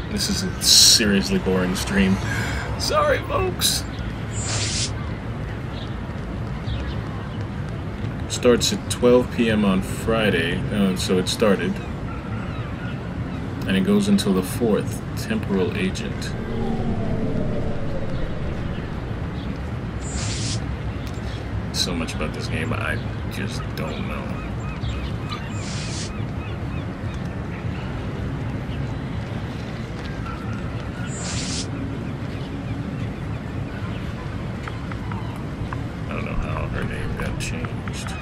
This is a seriously boring stream. Sorry, folks. Starts at 12 p.m. on Friday, so it started. And it goes until the 4th, Temporal Agent. So much about this game, I just don't know. I don't know how her name got changed.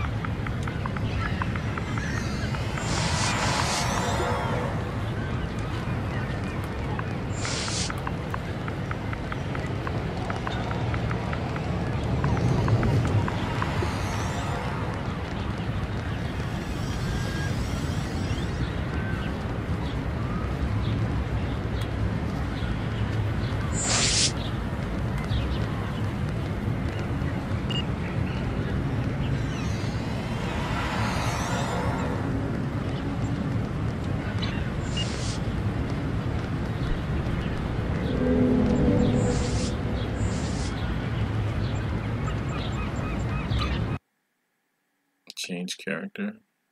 Change character.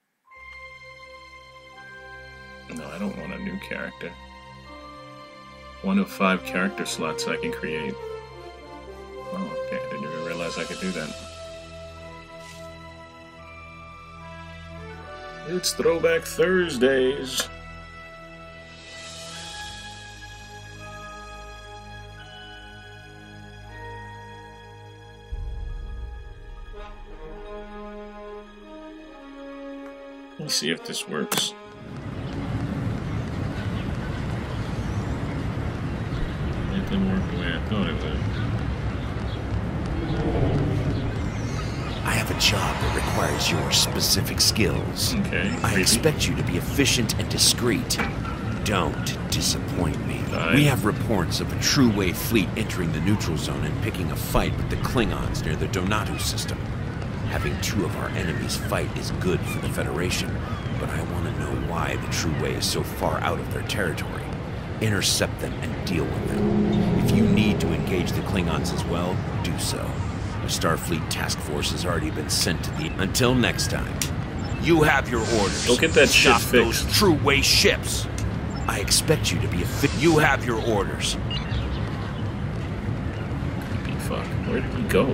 No, I don't want a new character. 1 of 5 character slots I can create. Oh, okay, I didn't even realize I could do that. It's Throwback Thursdays. Let me see if this works. It didn't work the way I thought it would. I have a job that requires your specific skills. Okay. I expect you to be efficient and discreet. Don't disappoint me. We have reports of a True Wave fleet entering the neutral zone and picking a fight with the Klingons near the Donatu system. Having 2 of our enemies fight is good for the Federation, but I want to know why the True Way is so far out of their territory. Intercept them and deal with them. If you need to engage the Klingons as well, do so. A Starfleet task force has already been sent to the... Until next time, you have your orders. Go get that shit Stop fixed. those True Way ships. I expect you to be You have your orders. Fuck, where did he go?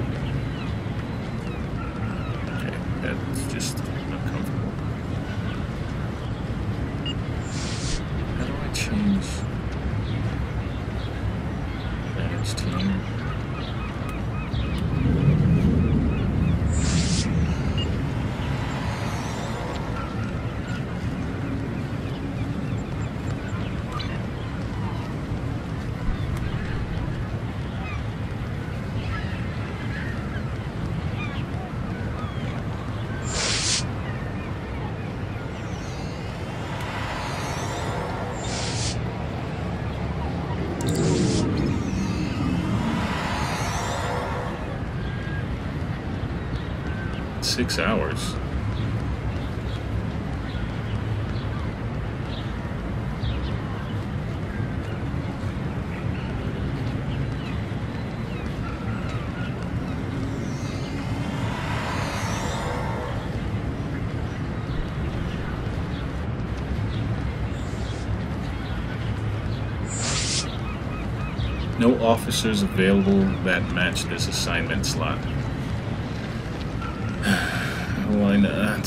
That's just not comfortable. How do I change manage team? Six hours. No officers available that match this assignment slot. Why not?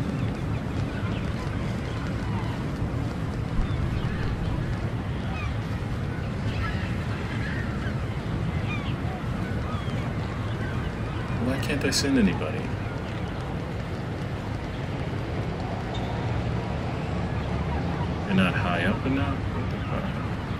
Why can't I send anybody? They're not high up enough? What the fuck?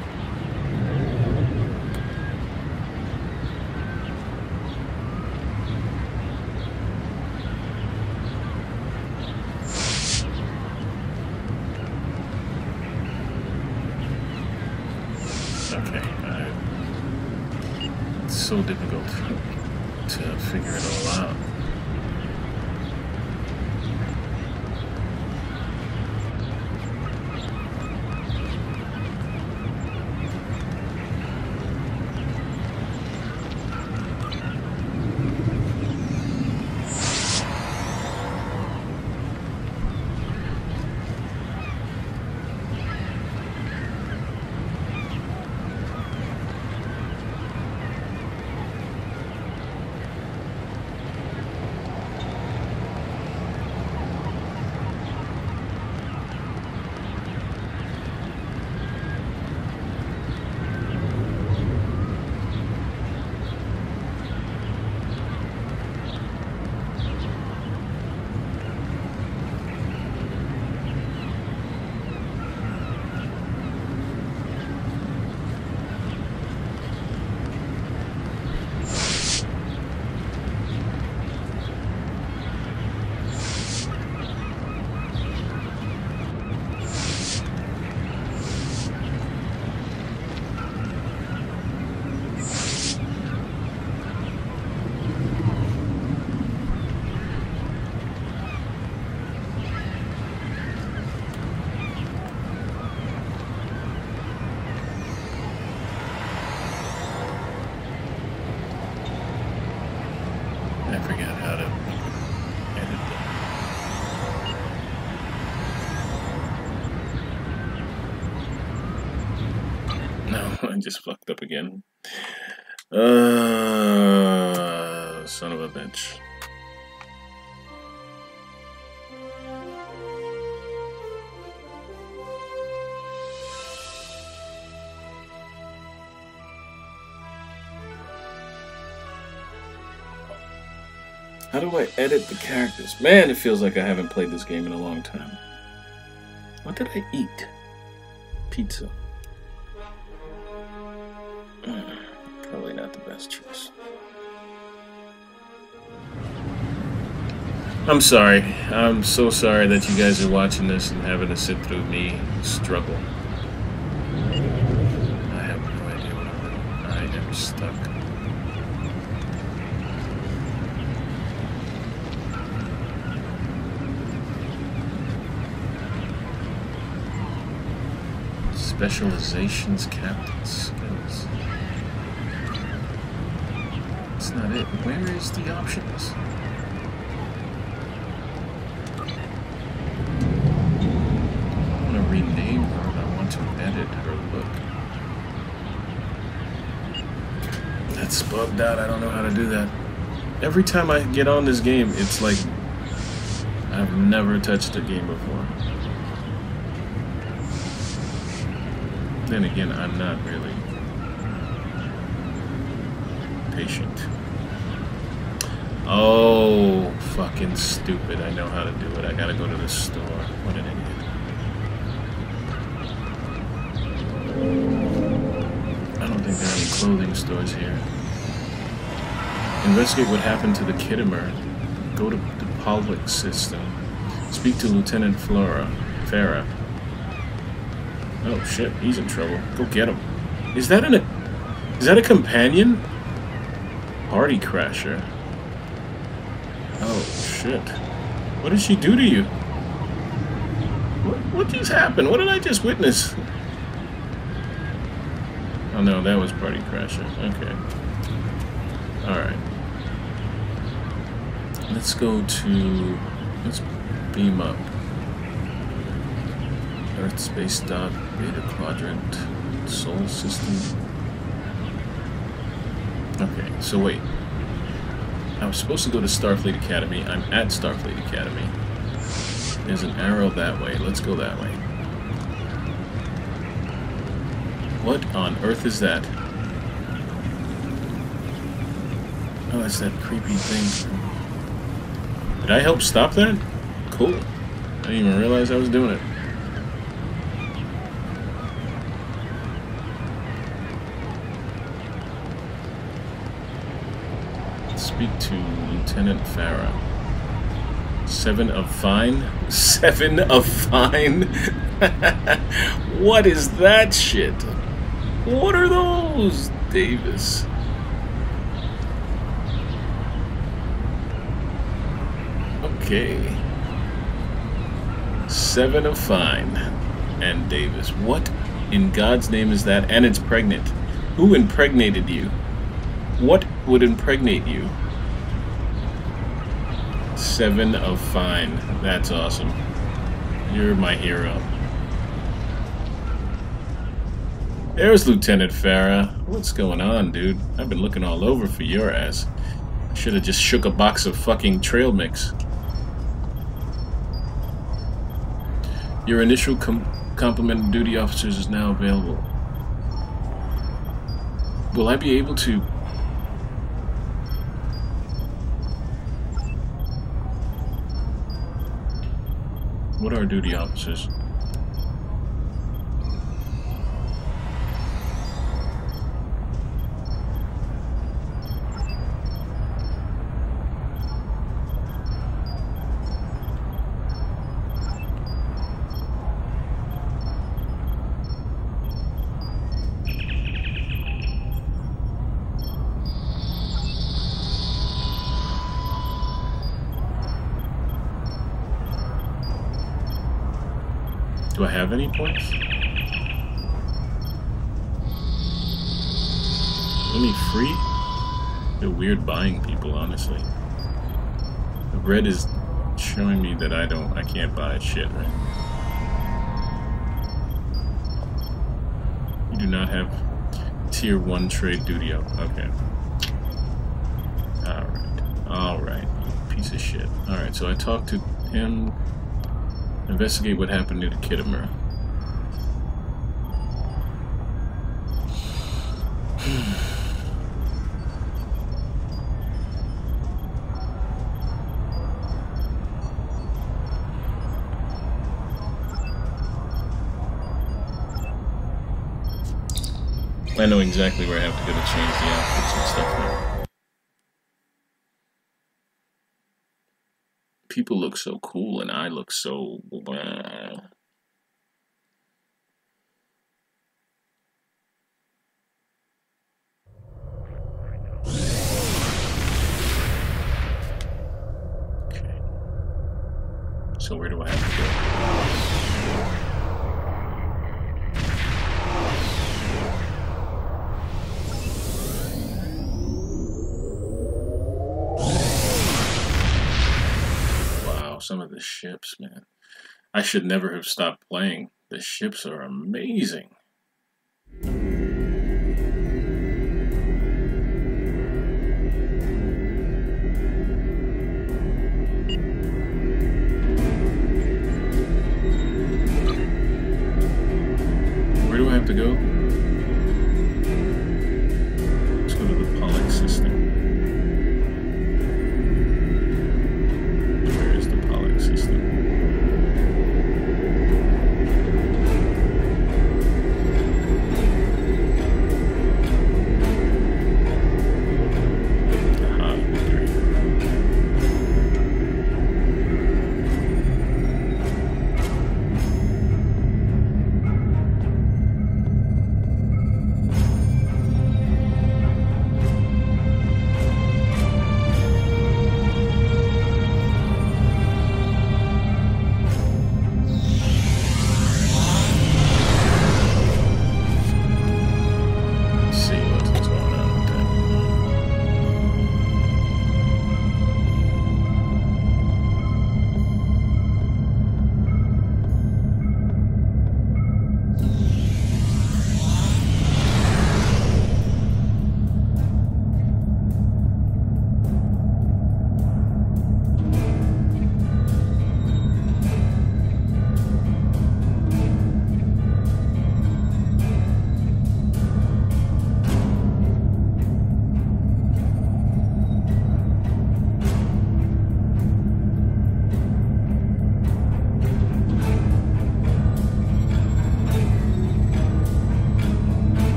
So difficult to figure it all out. I just fucked up again. Son of a bitch. How do I edit the characters? Man, it feels like I haven't played this game in a long time. What did I eat? Pizza. Probably not the best choice. I'm sorry. I'm so sorry that you guys are watching this and having to sit through me struggle. I have no idea what I'm doing. I am stuck. Specializations, captain skills. That's not it. Where is the options? I want to rename her and I want to edit her look. That's bugged out. I don't know how to do that. Every time I get on this game, it's like I've never touched a game before. Then again, I'm not really patient. Oh, fucking stupid. I know how to do it. I gotta go to the store. What an idiot. I don't think there are any clothing stores here. Investigate what happened to the Kittimer. Go to the Polwick system. Speak to Lieutenant Farah. Oh shit, he's in trouble. Go get him. Is that a companion? Party crasher. Oh shit. What did she do to you? What just happened? What did I just witness? Oh no, that was Party Crasher. Okay. Alright. Let's beam up. Earth Space Dock, Beta Quadrant, Sol System. Okay, so wait. I was supposed to go to Starfleet Academy. I'm at Starfleet Academy. There's an arrow that way. Let's go that way. What on earth is that? Oh, it's that creepy thing. Did I help stop that? Cool. I didn't even realize I was doing it. Speak to Lieutenant Farah. 7 of fine? 7 of fine? What is that shit? What are those, Davis? Okay. 7 of fine. And Davis. What in God's name is that? And it's pregnant. Who impregnated you? What would impregnate you? 7 of fine. That's awesome. You're my hero. There's Lieutenant Farah. What's going on, dude? I've been looking all over for your ass. Should have just shook a box of fucking trail mix. Your initial complement of duty officers is now available. Will I be able to... What are duty officers? Do I have any points? Any free? They're weird buying people, honestly. The red is showing me that I can't buy shit, right? You do not have Tier 1 trade duty. Okay. Alright. Piece of shit. Alright, so I talked to him. Investigate what happened near the Khitomer. I know exactly where I have to go to change the outfits and stuff now. People look so cool and I look so... Okay. So where do I have to go? Some of the ships, man. I should never have stopped playing. The ships are amazing. Where do I have to go? Let's go to the Pollock system.